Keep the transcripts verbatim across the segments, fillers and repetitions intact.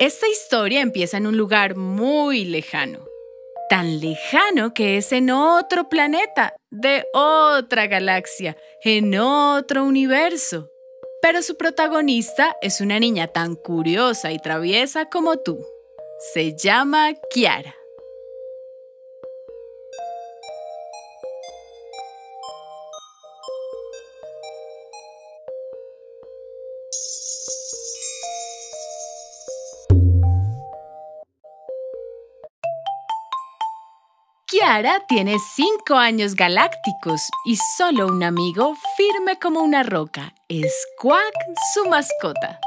Esta historia empieza en un lugar muy lejano. Tan lejano que es en otro planeta, de otra galaxia, en otro universo. Pero su protagonista es una niña tan curiosa y traviesa como tú. Se llama Kiara. Kiara tiene cinco años galácticos y solo un amigo firme como una roca. Es Quack, su mascota.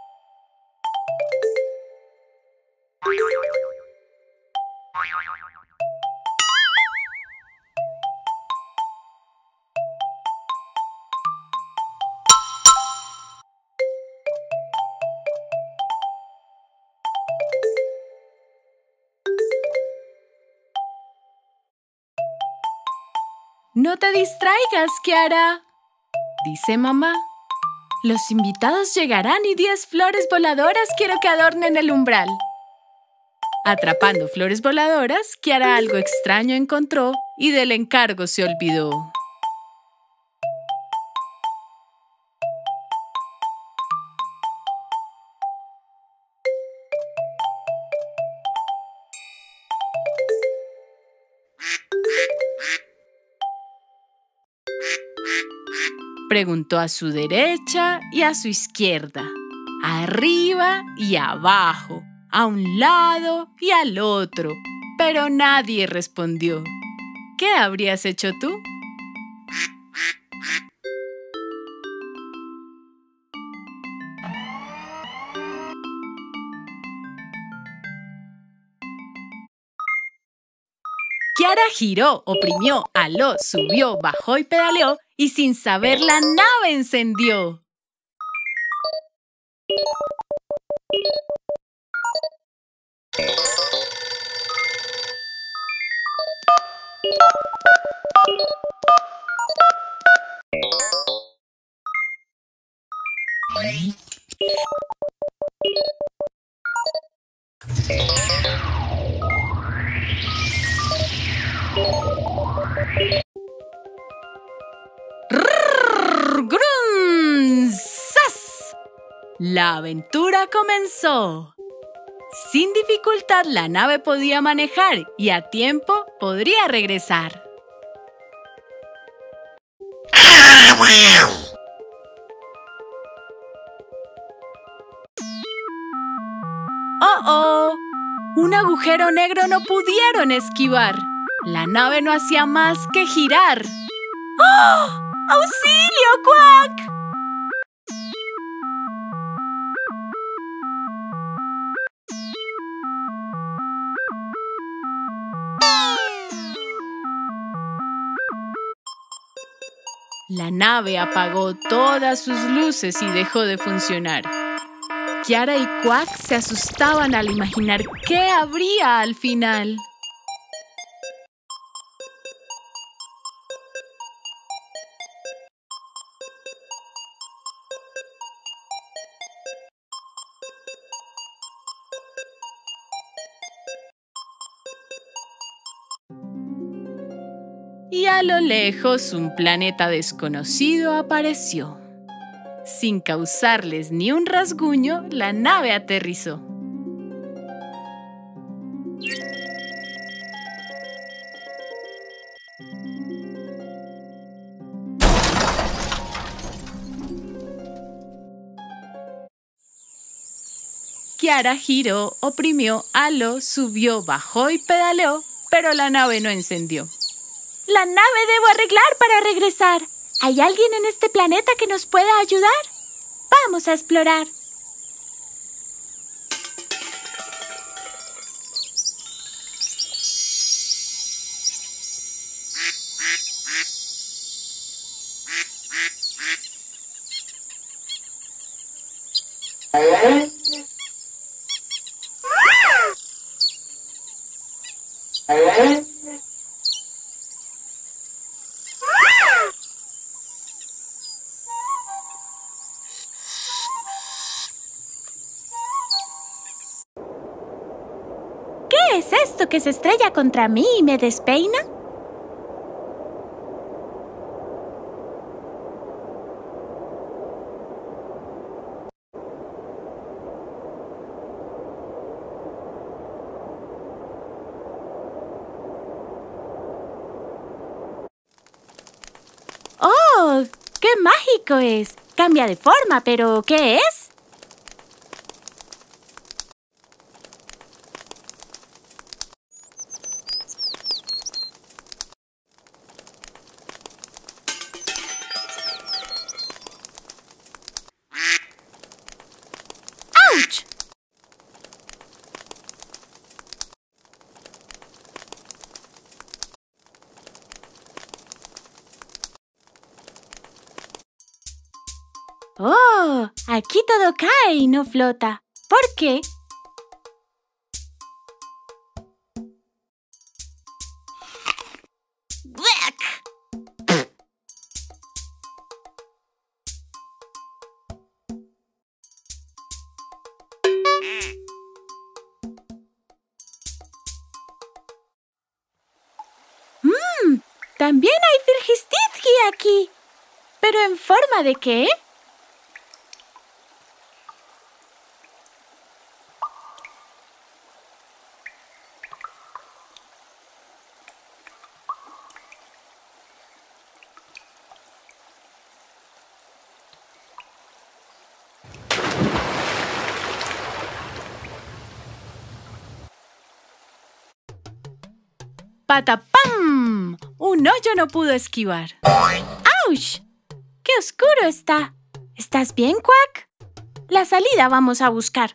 No te distraigas, Kiara, dice mamá. Los invitados llegarán y diez flores voladoras quiero que adornen el umbral. Atrapando flores voladoras, Kiara algo extraño encontró y del encargo se olvidó. Preguntó a su derecha y a su izquierda, arriba y abajo, a un lado y al otro, pero nadie respondió. ¿Qué habrías hecho tú? Kiara giró, oprimió, aló, subió, bajó y pedaleó y sin saber la nave encendió. ¡Rrrr! ¡Grum! ¡Zas! La aventura comenzó. Sin dificultad la nave podía manejar y a tiempo podría regresar. ¡Oh, oh! Un agujero negro no pudieron esquivar. La nave no hacía más que girar. ¡Oh! ¡Auxilio, Quack! La nave apagó todas sus luces y dejó de funcionar. Kiara y Quack se asustaban al imaginar qué habría al final. Y a lo lejos un planeta desconocido apareció. Sin causarles ni un rasguño, la nave aterrizó. Kiara giró, oprimió, aló, subió, bajó y pedaleó, pero la nave no encendió. La nave debo arreglar para regresar. ¿Hay alguien en este planeta que nos pueda ayudar? Vamos a explorar. ¿Qué es esto que se estrella contra mí y me despeina? ¡Oh! ¡Qué mágico es! Cambia de forma, pero ¿qué es? ¡Auch! ¡Oh! Aquí todo cae y no flota. ¿Por qué? ¡Mmm! También hay Firgistithgi aquí. ¿Pero en forma de qué? ¡Patapam! Un hoyo no pudo esquivar. ¡Auch! ¡Qué oscuro está! ¿Estás bien, Quack? La salida vamos a buscar.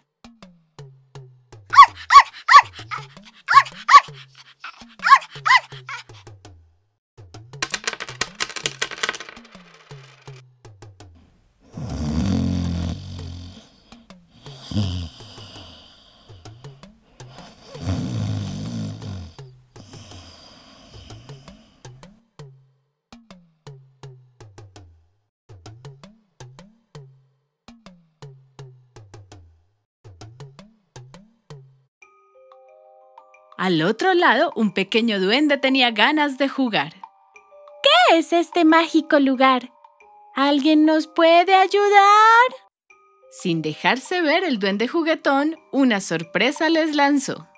Al otro lado, un pequeño duende tenía ganas de jugar. ¿Qué es este mágico lugar? ¿Alguien nos puede ayudar? Sin dejarse ver, el duende juguetón una sorpresa les lanzó.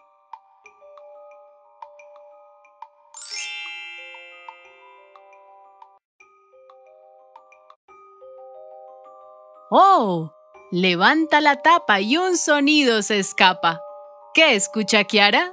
¡Oh! Levanta la tapa y un sonido se escapa. ¿Qué escucha Kiara?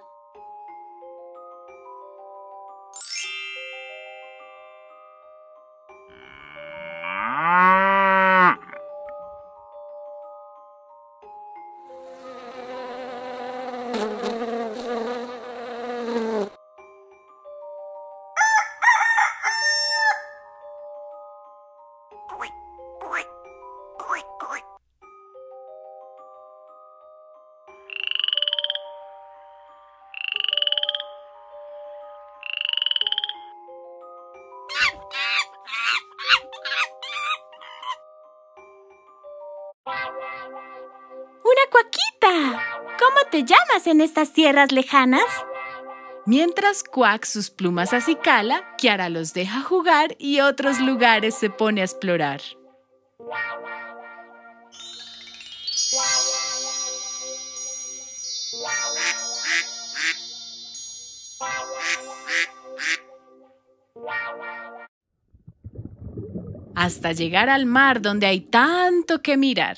¡Una cuaquita! ¿Cómo te llamas en estas tierras lejanas? Mientras Quack sus plumas acicala, Kiara los deja jugar y otros lugares se pone a explorar. Hasta llegar al mar donde hay tanto que mirar.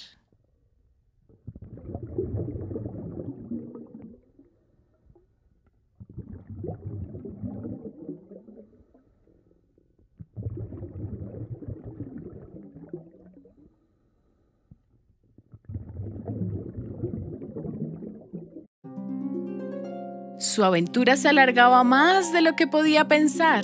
Su aventura se alargaba más de lo que podía pensar.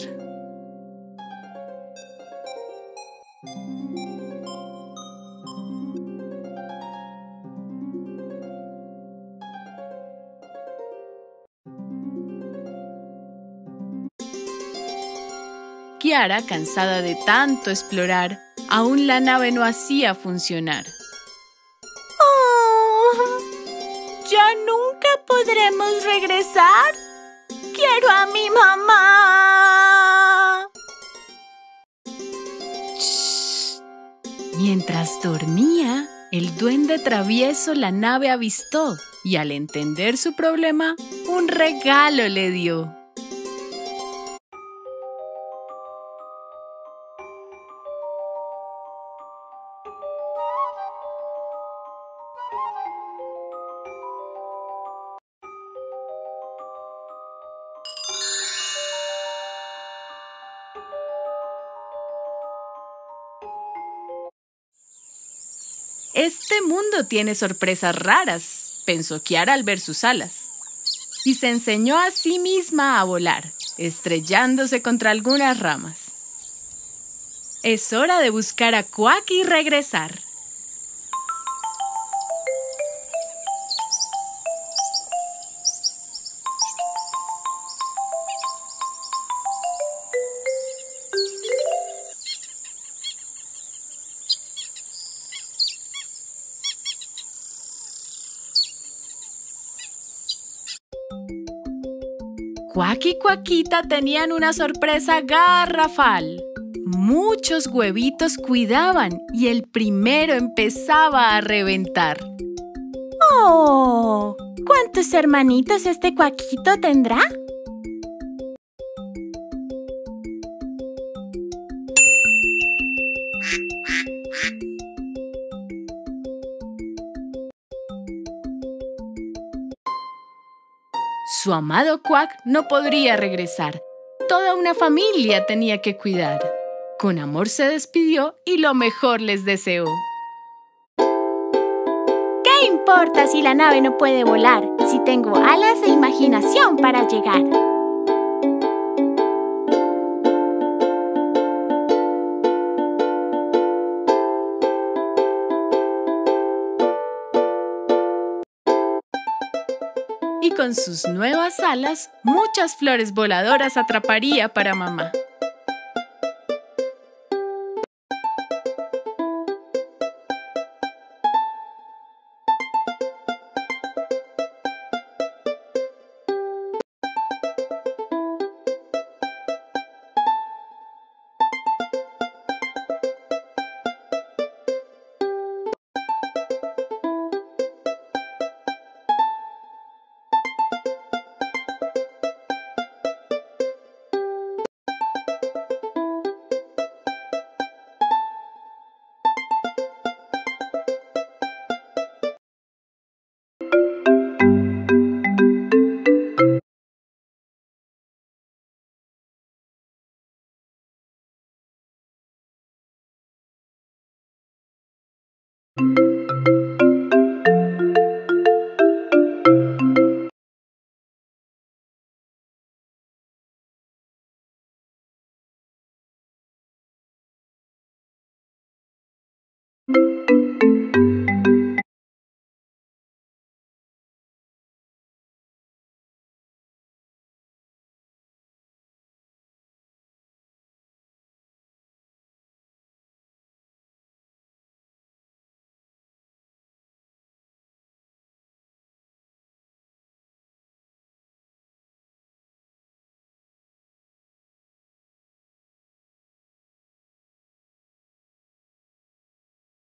Kiara, cansada de tanto explorar, aún la nave no hacía funcionar. ¡Oh! ¡Ya nunca podré ¿Podremos regresar? ¡Quiero a mi mamá! Shh. Mientras dormía, el duende travieso la nave avistó y al entender su problema, un regalo le dio. Este mundo tiene sorpresas raras, pensó Kiara al ver sus alas. Y se enseñó a sí misma a volar, estrellándose contra algunas ramas. Es hora de buscar a Quack y regresar. Quack y Quackita tenían una sorpresa garrafal. Muchos huevitos cuidaban y el primero empezaba a reventar. ¡Oh! ¿Cuántos hermanitos este Quackito tendrá? Su amado Quack no podría regresar. Toda una familia tenía que cuidar. Con amor se despidió y lo mejor les deseó. ¿Qué importa si la nave no puede volar? Si tengo alas e imaginación para llegar. Y con sus nuevas alas, muchas flores voladoras atraparía para mamá.